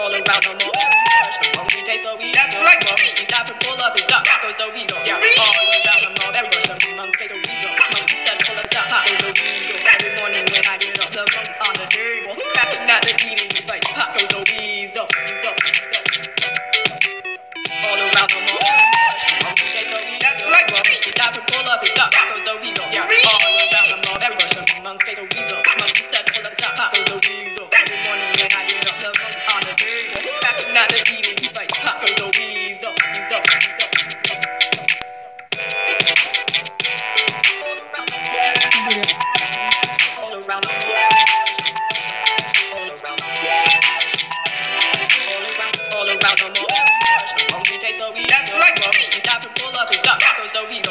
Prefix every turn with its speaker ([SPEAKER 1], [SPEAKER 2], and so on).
[SPEAKER 1] all around the mall. The monkey tastes so weasel. That's right. Monkey stop and pull up his up. Goes the weasel. Yeah, all around the mall. Every rush the monkey tastes so weasel. Monkey said pull up his up. Goes the weasel. Every morning when I get up, the monkey's on the table. Cracking out the eating his face. Goes the weasel. All around the mall. The monkey tastes so weasel. That's right. Monkey stop and pull up his up. Goes the weasel. Yeah, all around the mall. Every rush the monkey tastes so weasel. Monkey said pull up his up. Goes the weasel. Every morning when I get up, the monkey's on the table. Cracking out the eating his face. Goes the weasel. All around the mall. All around the mall. The monkey tastes so weasel. That's right. Monkey stop and pull up his up. Goes the weasel.